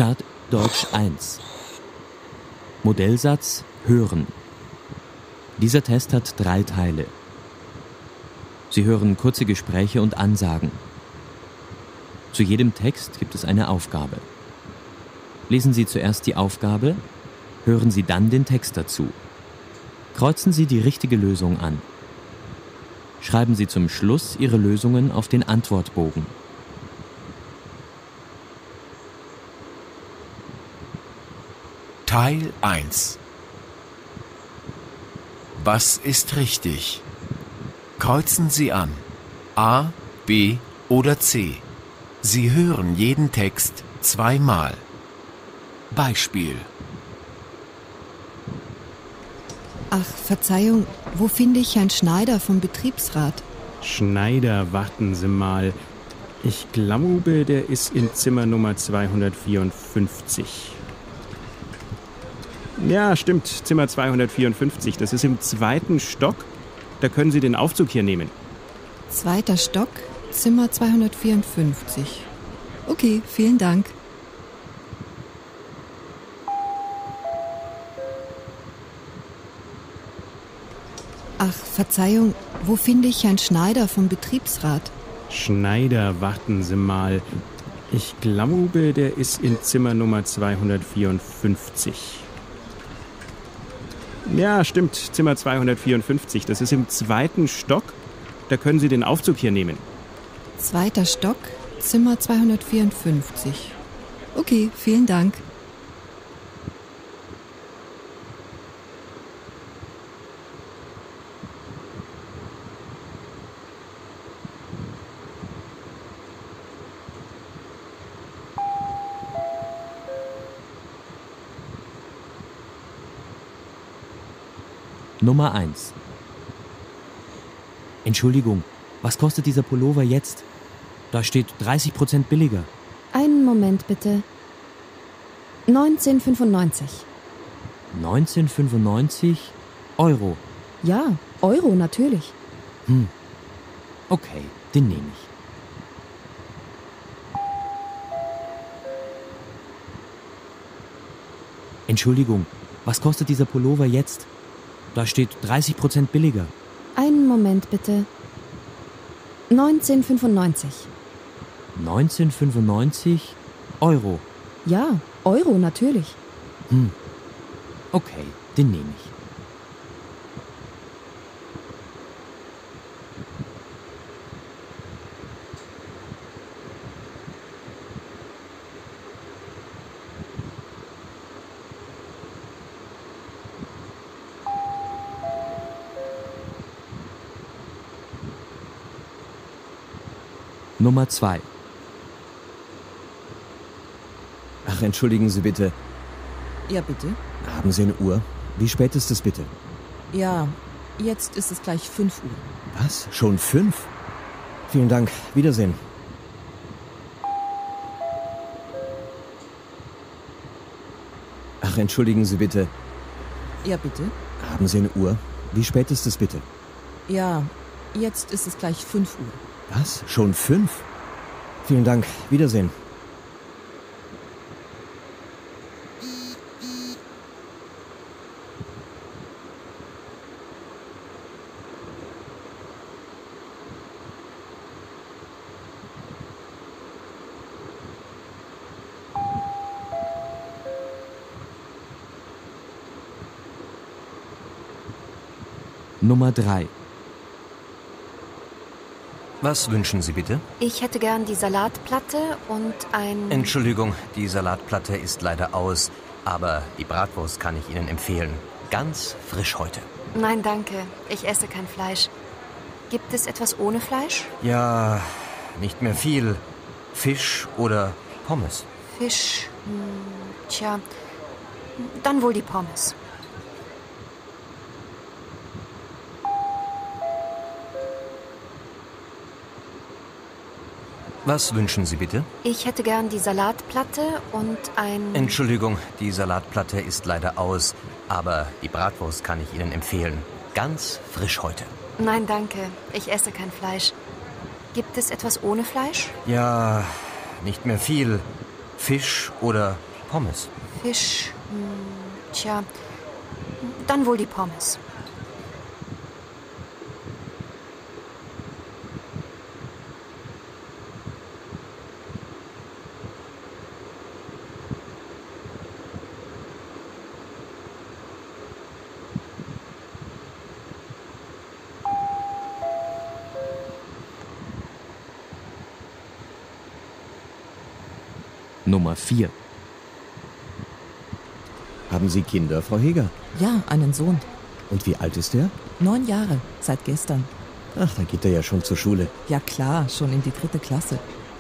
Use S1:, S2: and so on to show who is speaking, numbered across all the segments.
S1: Start Deutsch 1. Modellsatz hören. Dieser Test hat 3 Teile. Sie hören kurze Gespräche und Ansagen. Zu jedem Text gibt es eine Aufgabe. Lesen Sie zuerst die Aufgabe, hören Sie dann den Text dazu. Kreuzen Sie die richtige Lösung an. Schreiben Sie zum Schluss Ihre Lösungen auf den Antwortbogen.
S2: Teil 1. Was ist richtig? Kreuzen Sie an. A, B oder C. Sie hören jeden Text 2-mal. Beispiel.
S3: Ach, Verzeihung, wo finde ich Herrn Schneider vom Betriebsrat?
S4: Schneider, warten Sie mal. Ich glaube, der ist in Zimmer Nummer 254. Ja, stimmt, Zimmer 254. Das ist im 2. Stock. Da können Sie den Aufzug hier nehmen.
S3: 2. Stock, Zimmer 254. Okay, vielen Dank. Ach, Verzeihung, wo finde ich Herrn Schneider vom Betriebsrat?
S4: Schneider, warten Sie mal. Ich glaube, der ist in Zimmer Nummer 254. Ja, stimmt, Zimmer 254. Das ist im 2. Stock. Da können Sie den Aufzug hier nehmen.
S3: 2. Stock, Zimmer 254. Okay, vielen Dank.
S1: Nummer 1. Entschuldigung, was kostet dieser Pullover jetzt? Da steht 30% billiger.
S5: Einen Moment bitte. 19,95.
S1: 19,95 Euro.
S5: Ja, Euro natürlich.
S1: Okay, den nehme ich. Entschuldigung, was kostet dieser Pullover jetzt? Da steht 30% billiger.
S5: Einen Moment bitte. 19,95.
S1: 19,95 Euro.
S5: Ja, Euro natürlich.
S1: Okay, den nehme ich. Nummer 2.
S6: Ach, entschuldigen Sie bitte.
S7: Ja, bitte?
S6: Haben Sie eine Uhr? Wie spät ist es bitte?
S7: Ja, jetzt ist es gleich 5 Uhr.
S6: Was? Schon 5? Vielen Dank. Wiedersehen. Ach, entschuldigen Sie bitte.
S7: Ja, bitte?
S6: Haben Sie eine Uhr? Wie spät ist es bitte?
S7: Ja, jetzt ist es gleich 5 Uhr.
S6: Was? Schon 5? Vielen Dank. Wiedersehen.
S1: Nummer 3.
S8: Was wünschen Sie bitte?
S5: Ich hätte gern die Salatplatte und ein...
S8: Entschuldigung, die Salatplatte ist leider aus, aber die Bratwurst kann ich Ihnen empfehlen. Ganz frisch heute.
S5: Nein, danke. Ich esse kein Fleisch. Gibt es etwas ohne Fleisch?
S8: Ja, nicht mehr viel. Fisch oder Pommes?
S5: Fisch. Tja, dann wohl die Pommes.
S8: Was wünschen Sie bitte?
S5: Ich hätte gern die Salatplatte und ein...
S8: Entschuldigung, die Salatplatte ist leider aus, aber die Bratwurst kann ich Ihnen empfehlen. Ganz frisch heute.
S5: Nein, danke. Ich esse kein Fleisch. Gibt es etwas ohne Fleisch?
S8: Ja, nicht mehr viel. Fisch oder Pommes.
S5: Fisch. Tja, dann wohl die Pommes.
S1: Nummer 4.
S6: Haben Sie Kinder, Frau Heger?
S7: Ja, einen Sohn.
S6: Und wie alt ist der?
S7: 9 Jahre, seit gestern.
S6: Ach, da geht er ja schon zur Schule.
S7: Ja klar, schon in die 3. Klasse.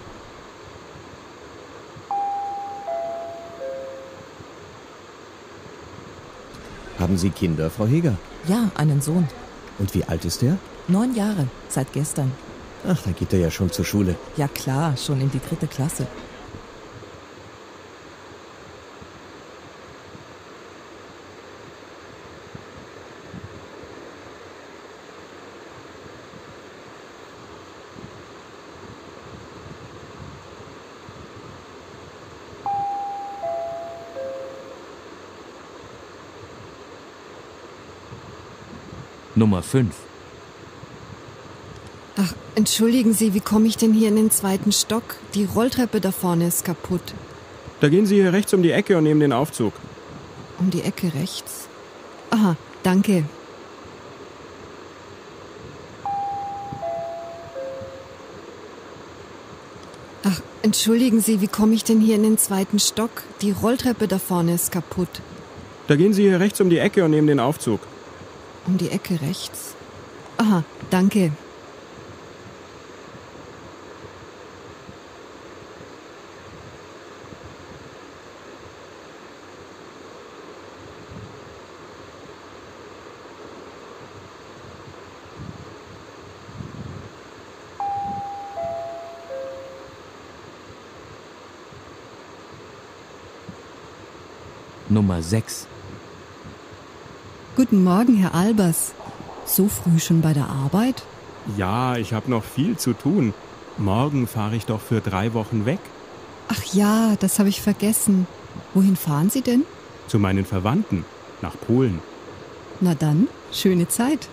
S6: Haben Sie Kinder, Frau Heger?
S7: Ja, einen Sohn.
S6: Und wie alt ist der?
S7: 9 Jahre, seit gestern.
S6: Ach, da geht er ja schon zur Schule.
S7: Ja klar, schon in die 3. Klasse.
S1: Nummer 5.
S3: Ach, entschuldigen Sie, wie komme ich denn hier in den 2. Stock? Die Rolltreppe da vorne ist kaputt.
S4: Da gehen Sie hier rechts um die Ecke und nehmen den Aufzug.
S3: Um die Ecke rechts. Aha, danke. Ach, entschuldigen Sie, wie komme ich denn hier in den 2. Stock? Die Rolltreppe da vorne ist kaputt.
S4: Da gehen Sie hier rechts um die Ecke und nehmen den Aufzug.
S3: Um die Ecke rechts. Aha, danke.
S1: Nummer 6.
S3: Guten Morgen, Herr Albers. So früh schon bei der Arbeit?
S4: Ja, ich habe noch viel zu tun. Morgen fahre ich doch für 3 Wochen weg.
S3: Ach ja, das habe ich vergessen. Wohin fahren Sie denn?
S4: Zu meinen Verwandten. Nach Polen.
S3: Na dann, schöne Zeit.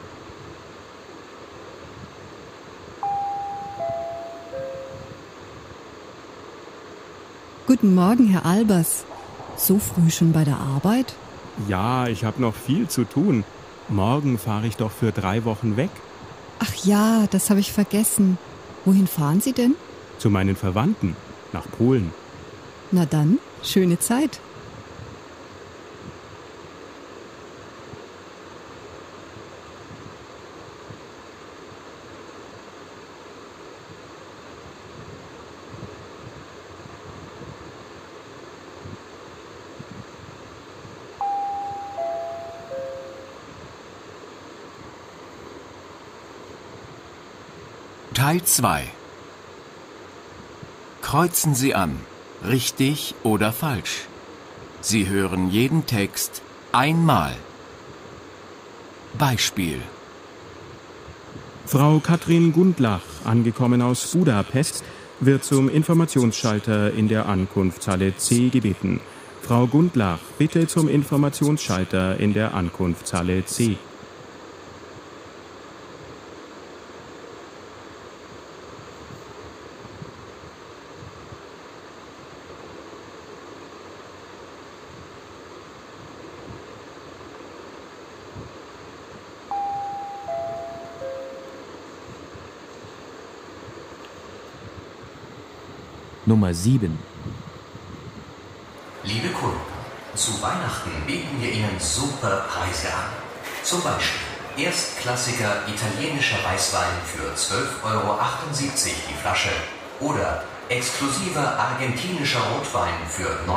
S3: Guten Morgen, Herr Albers. So früh schon bei der Arbeit?
S4: Ja, ich habe noch viel zu tun. Morgen fahre ich doch für 3 Wochen weg.
S3: Ach ja, das habe ich vergessen. Wohin fahren Sie denn?
S4: Zu meinen Verwandten. Nach Polen.
S3: Na dann, schöne Zeit.
S2: Teil 2. Kreuzen Sie an, richtig oder falsch. Sie hören jeden Text einmal. Beispiel.
S4: Frau Katrin Gundlach, angekommen aus Budapest, wird zum Informationsschalter in der Ankunftshalle C gebeten. Frau Gundlach, bitte zum Informationsschalter in der Ankunftshalle C.
S1: Nummer 7.
S8: Liebe Kunden, zu Weihnachten bieten wir Ihnen super Preise an. Zum Beispiel erstklassiger italienischer Weißwein für 12,78 € die Flasche oder exklusiver argentinischer Rotwein für 9,68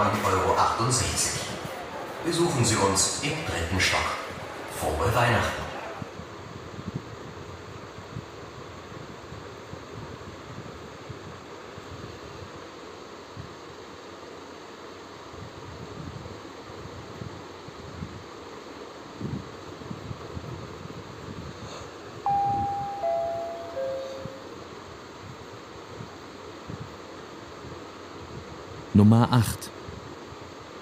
S8: €. Besuchen Sie uns im 3. Stock. Frohe Weihnachten!
S1: Nummer 8.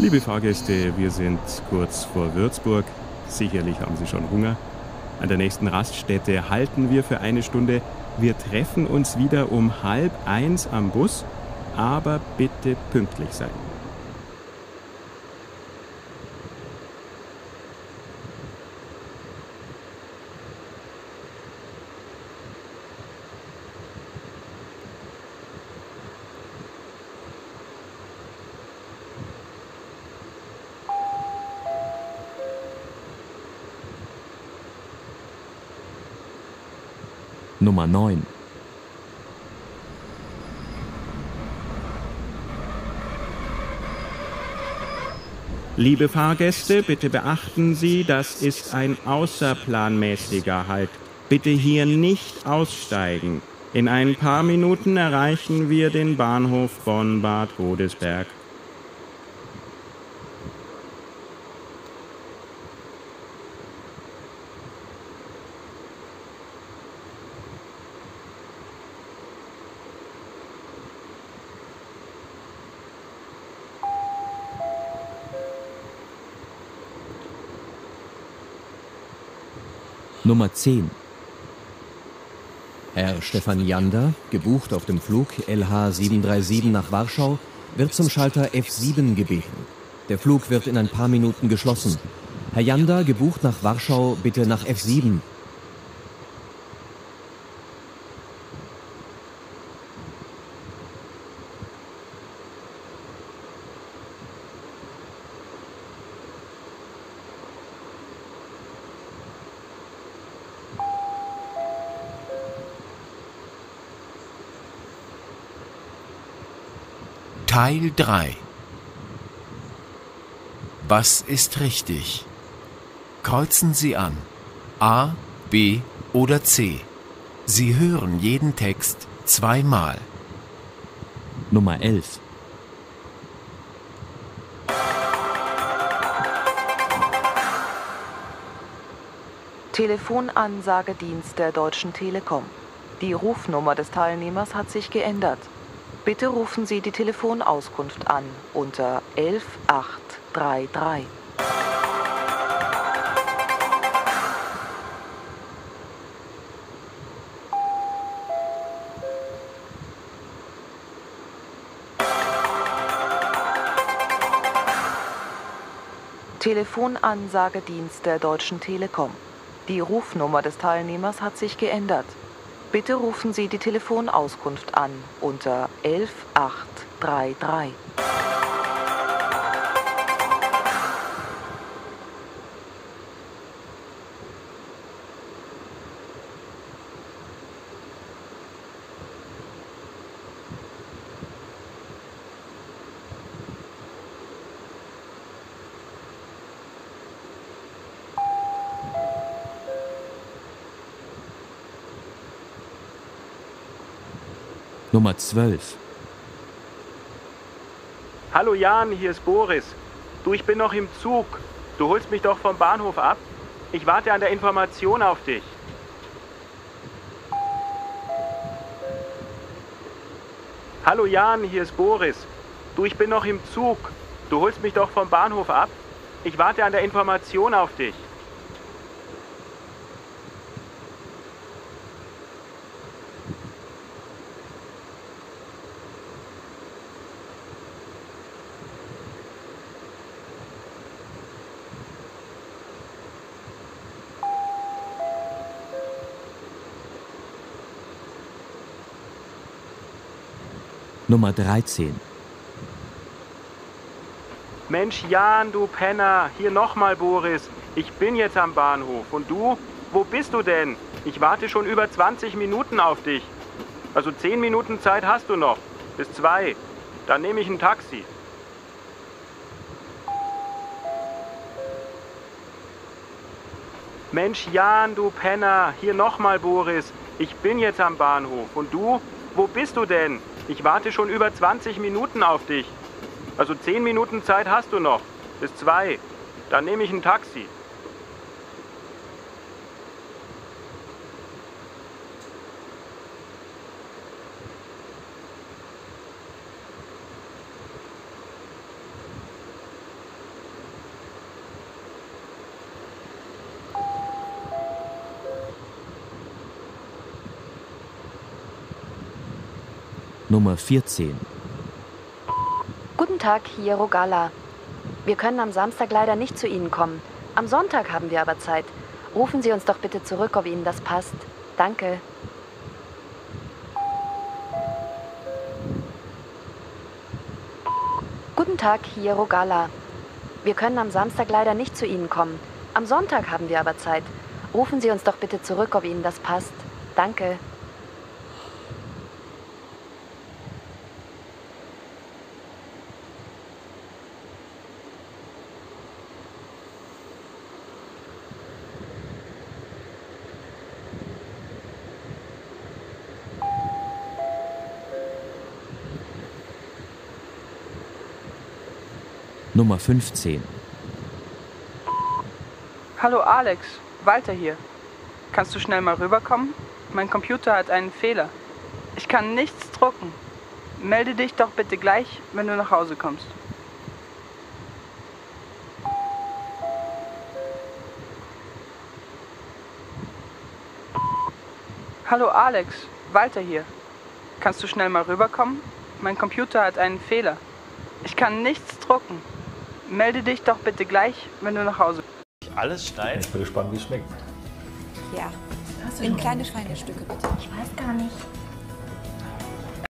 S4: Liebe Fahrgäste, wir sind kurz vor Würzburg. Sicherlich haben Sie schon Hunger. An der nächsten Raststätte halten wir für eine Stunde. Wir treffen uns wieder um 12:30 am Bus, aber bitte pünktlich sein.
S1: Nummer 9.
S4: Liebe Fahrgäste, bitte beachten Sie, das ist ein außerplanmäßiger Halt. Bitte hier nicht aussteigen. In ein paar Minuten erreichen wir den Bahnhof Bonn-Bad Godesberg.
S1: Nummer 10.
S6: Herr Stefan Janda, gebucht auf dem Flug LH 737 nach Warschau, wird zum Schalter F7 gebeten. Der Flug wird in ein paar Minuten geschlossen. Herr Janda, gebucht nach Warschau, bitte nach F7.
S2: Teil 3. Was ist richtig? Kreuzen Sie an. A, B oder C. Sie hören jeden Text zweimal.
S1: Nummer 11.
S9: Telefonansagedienst der Deutschen Telekom. Die Rufnummer des Teilnehmers hat sich geändert. Bitte rufen Sie die Telefonauskunft an unter 11833. Telefonansagedienst der Deutschen Telekom. Die Rufnummer des Teilnehmers hat sich geändert. Bitte rufen Sie die Telefonauskunft an unter 11833.
S1: Nummer 12.
S4: Hallo Jan, hier ist Boris. Du, ich bin noch im Zug. Du holst mich doch vom Bahnhof ab. Ich warte an der Information auf dich. Hallo Jan, hier ist Boris. Du, ich bin noch im Zug. Du holst mich doch vom Bahnhof ab. Ich warte an der Information auf dich.
S1: Nummer 13.
S4: Mensch Jan, du Penner, hier nochmal Boris. Ich bin jetzt am Bahnhof. Und du? Wo bist du denn? Ich warte schon über 20 Minuten auf dich. Also 10 Minuten Zeit hast du noch. Bis 2. Dann nehme ich ein Taxi. Mensch Jan, du Penner, hier nochmal Boris. Ich bin jetzt am Bahnhof. Und du? Wo bist du denn? Ich warte schon über 20 Minuten auf dich. Also 10 Minuten Zeit hast du noch. Bis 2. Dann nehme ich ein Taxi.
S1: Nummer 14.
S5: Guten Tag, hier Rogala. Wir können am Samstag leider nicht zu Ihnen kommen. Am Sonntag haben wir aber Zeit. Rufen Sie uns doch bitte zurück, ob Ihnen das passt. Danke. Guten Tag, hier Rogala. Wir können am Samstag leider nicht zu Ihnen kommen. Am Sonntag haben wir aber Zeit. Rufen Sie uns doch bitte zurück, ob Ihnen das passt. Danke.
S1: Nummer 15.
S10: Hallo Alex, Walter hier. Kannst du schnell mal rüberkommen? Mein Computer hat einen Fehler. Ich kann nichts drucken. Melde dich doch bitte gleich, wenn du nach Hause kommst. Hallo Alex, Walter hier. Kannst du schnell mal rüberkommen? Mein Computer hat einen Fehler. Ich kann nichts drucken. Melde dich doch bitte gleich, wenn du nach Hause kommst.
S11: Alles schneiden?
S12: Ich bin gespannt, wie es schmeckt.
S13: Ja, in kleine, feine Stücke bitte.
S14: Ich weiß gar nicht.